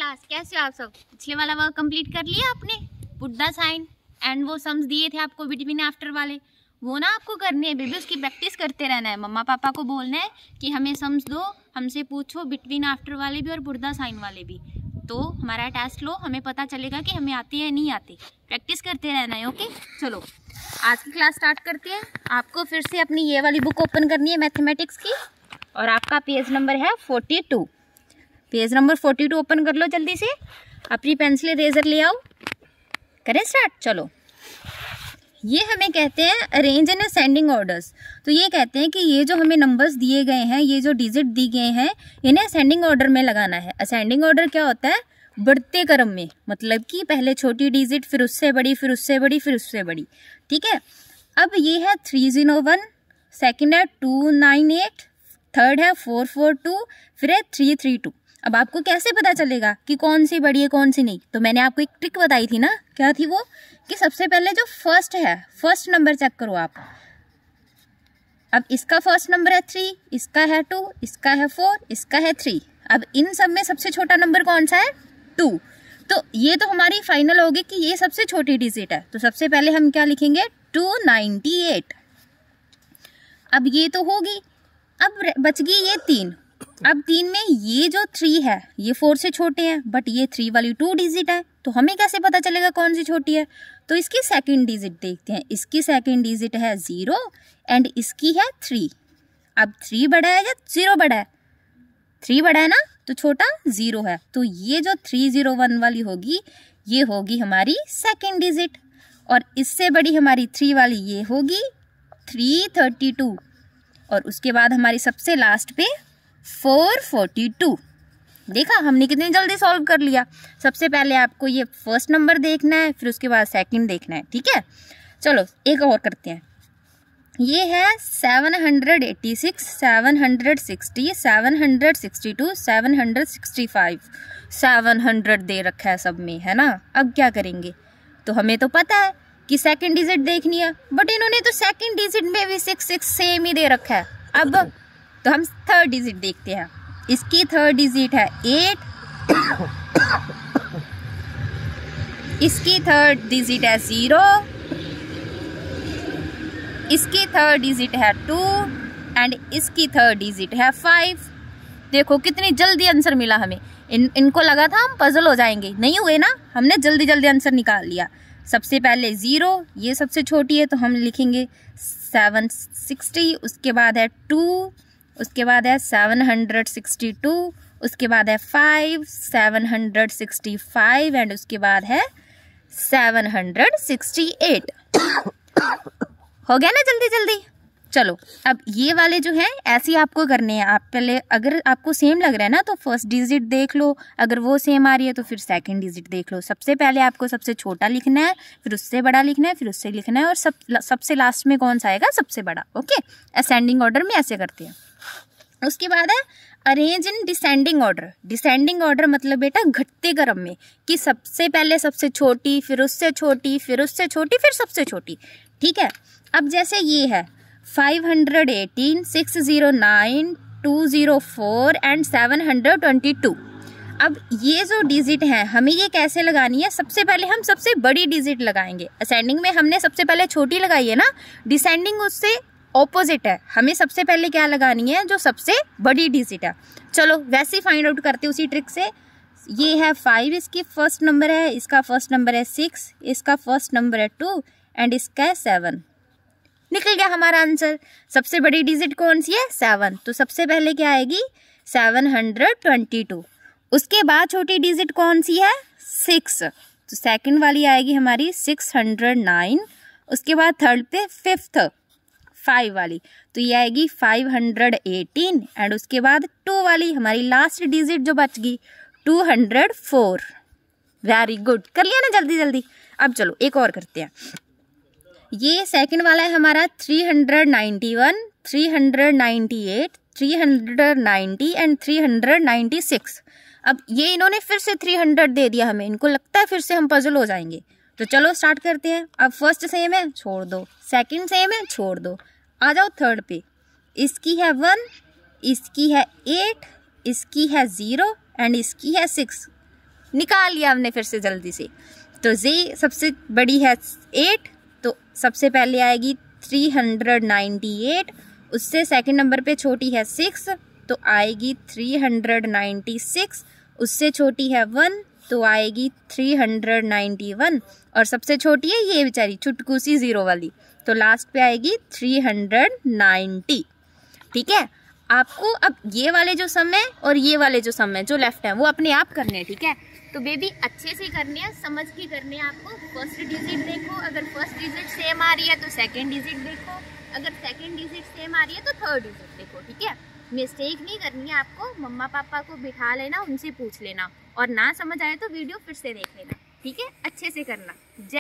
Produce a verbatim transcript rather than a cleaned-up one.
Class, कैसे हो आप सब? पिछले वाला वर्क कंप्लीट कर लिया आपने? पुट द साइन एंड वो सम्स दिए थे आपको बिटवीन आफ्टर वाले, वो ना आपको करने हैं बेबी। उसकी प्रैक्टिस करते रहना है। मम्मा पापा को बोलना है कि हमें सम्स दो, हमसे पूछो बिटवीन आफ्टर वाले भी और पुट द साइन वाले भी। तो हमारा टेस्ट लो, हमें पता चलेगा कि हमें आती है या नहीं आती। प्रैक्टिस करते रहना है। ओके, चलो आज की क्लास स्टार्ट करते हैं। आपको फिर से अपनी ये वाली बुक ओपन करनी है मैथमेटिक्स की, और आपका पेज नंबर है forty two. Page number forty two open कर लो जल्दी से। अपनी पेंसिल इरेजर ले आओ, करें स्टार्ट। चलो, ये हमें कहते हैं अरेंज इन असेंडिंग ऑर्डर्स। तो ये कहते हैं कि ये जो हमें नंबर्स दिए गए हैं, ये जो डिजिट दी गए हैं, इन्हें असेंडिंग ऑर्डर में लगाना है। असेंडिंग ऑर्डर क्या होता है? बढ़ते क्रम में, मतलब कि पहले छोटी डिजिट, फिर उससे बड़ी, फिर उससे बड़ी, फिर उससे बड़ी। ठीक है। अब ये है थ्री जीरो वन, सेकेंड है टू नाइन एट, थर्ड है फोर फोर टू, फिर है थ्री थ्री टू। अब आपको कैसे पता चलेगा कि कौन सी बड़ी है कौन सी नहीं? तो मैंने आपको एक ट्रिक बताई थी ना, क्या थी वो? कि सबसे पहले जो फर्स्ट है, फर्स्ट नंबर चेक करो आप। अब इसका फर्स्ट नंबर है थ्री, इसका है टू, इसका है फोर, इसका है थ्री। अब इन सब में सबसे छोटा नंबर कौन सा है? टू। तो ये तो हमारी फाइनल होगी कि ये सबसे छोटी डिजिट है। तो सबसे पहले हम क्या लिखेंगे? Two ninety eight. अब ये तो होगी। अब बच गई ये तीन। अब तीन में ये जो थ्री है, ये फोर से छोटे हैं, बट ये थ्री वाली टू डिजिट है। तो हमें कैसे पता चलेगा कौन सी छोटी है? तो इसकी सेकंड डिजिट देखते हैं। इसकी सेकंड डिजिट है जीरो एंड इसकी है थ्री। अब थ्री बड़ा है या जीरो बड़ा है? थ्री बड़ा है ना, तो छोटा जीरो है। तो ये जो थ्री जीरो वन वाली होगी, ये होगी हमारी सेकंड डिजिट। और इससे बड़ी हमारी थ्री वाली ये होगी थ्री थर्टी टू। और उसके बाद हमारी सबसे लास्ट पे फोर फोर्टी टू। देखा हमने कितनी जल्दी सॉल्व कर लिया। सबसे पहले आपको ये फर्स्ट नंबर देखना है, फिर उसके बाद सेकंड देखना है। ठीक है, चलो एक और करते हैं। ये है seven hundred eighty six, seven hundred sixty, seven hundred sixty two, seven hundred sixty five. Seven hundred दे रखा है सब में, है ना। अब क्या करेंगे? तो हमें तो पता है कि सेकंड डिजिट देखनी है, बट इन्होंने तो सेकंड डिजिट में भी सिक्स सिक्स सेम ही दे रखा है। अब तो हम थर्ड डिजिट देखते हैं। इसकी थर्ड डिजिट है एट, इसकी थर्ड डिजिट है जीरो, इसकी थर्ड डिजिट है टू एंड इसकी थर्ड डिजिट है फाइव। देखो कितनी जल्दी आंसर मिला हमें। इन इनको लगा था हम पजल हो जाएंगे, नहीं हुए ना। हमने जल्दी जल्दी आंसर निकाल लिया। सबसे पहले जीरो, ये सबसे छोटी है तो हम लिखेंगे सेवन सिक्सटी। उसके बाद है टू, उसके बाद है सेवन हंड्रेड सिक्सटी टू, उसके बाद है five, seven hundred sixty five and उसके बाद है सेवन हंड्रेड सिक्सटी एट। हो गया ना जल्दी जल्दी। चलो अब ये वाले जो हैं ऐसे ही आपको करने हैं। आप पहले अगर आपको सेम लग रहा है ना तो फर्स्ट डिजिट देख लो, अगर वो सेम आ रही है तो फिर सेकंड डिजिट देख लो। सबसे पहले आपको सबसे छोटा लिखना है, फिर उससे बड़ा लिखना है, फिर उससे लिखना है, और सब सबसे लास्ट में कौन सा आएगा? सबसे बड़ा। ओके, असेंडिंग ऑर्डर में ऐसे करते हैं। उसके बाद है arrange in descending order. Descending order मतलब बेटा घटते क्रम में, कि सबसे पहले सबसे छोटी, फिर उससे छोटी, फिर उससे छोटी, फिर सबसे छोटी। ठीक है। अब जैसे ये है five hundred eighteen, six zero nine, two zero four and seven hundred twenty two. अब ये जो डिजिट है हमें ये कैसे लगानी है? सबसे पहले हम सबसे बड़ी डिजिट लगाएंगे। असेंडिंग में हमने सबसे पहले छोटी लगाई है ना, डिसेंडिंग उससे ऑपोजिट है। हमें सबसे पहले क्या लगानी है? जो सबसे बड़ी डिजिट है। चलो वैसे ही फाइंड आउट करते हैं उसी ट्रिक से। ये है फाइव, इसकी फर्स्ट नंबर है, इसका फर्स्ट नंबर है सिक्स, इसका फर्स्ट नंबर है टू एंड इसका है सेवन। निकल गया हमारा आंसर। सबसे बड़ी डिजिट कौन सी है? सेवन। तो सबसे पहले क्या आएगी? Seven hundred twenty two. उसके बाद छोटी डिजिट कौन सी है? सिक्स। तो सेकंड वाली आएगी हमारी सिक्स हंड्रेड नाइन। उसके बाद थर्ड पे फिफ्थ फाइव वाली, तो ये आएगी फाइव हंड्रेड एटीन एंड उसके बाद टू वाली हमारी लास्ट डिजिट जो बच गई two hundred four. Very good, कर लिया ना जल्दी जल्दी। अब चलो एक और करते हैं। ये सेकंड वाला है हमारा three hundred ninety one, three hundred ninety eight, three hundred ninety and three hundred ninety six. अब ये इन्होंने फिर से थ्री हंड्रेड दे दिया हमें, इनको लगता है फिर से हम पजल हो जाएंगे। तो चलो स्टार्ट करते हैं। अब फर्स्ट सेम है, छोड़ दो। सेकंड सेम है, छोड़ दो। आ जाओ थर्ड पे। इसकी है वन, इसकी है एट, इसकी है ज़ीरो एंड इसकी है सिक्स। निकाल लिया हमने फिर से जल्दी से। तो जे सबसे बड़ी है एट, तो सबसे पहले आएगी थ्री हंड्रेड नाइन्टी एट। उससे सेकंड नंबर पे छोटी है सिक्स, तो आएगी थ्री हंड्रेड नाइन्टी सिक्स। उससे छोटी है वन, तो आएगी थ्री हंड्रेड नाइन्टी वन। और सबसे छोटी है ये बेचारी चुटकू सी जीरो वाली, तो लास्ट पे आएगी थ्री हंड्रेड नाइन्टी। ठीक है, आपको अब ये वाले जो सम है और ये वाले जो सम है जो लेफ्ट है वो अपने आप करने हैं। ठीक है, तो बेबी अच्छे से करने हैं, समझ के करने हैं आपको। फर्स्ट डिजिट देखो, अगर फर्स्ट डिजिट सेम आ रही है तो सेकंड डिजिट देखो, अगर सेकंड डिजिट सेम आ रही है तो थर्ड डिजिट देखो। ठीक है, मिस्टेक नहीं करनी है आपको, मम्मा पापा को बिठा लेना, उनसे पूछ लेना, और ना समझ आए तो वीडियो फिर से देख लेना। ठीक है, अच्छे से करना।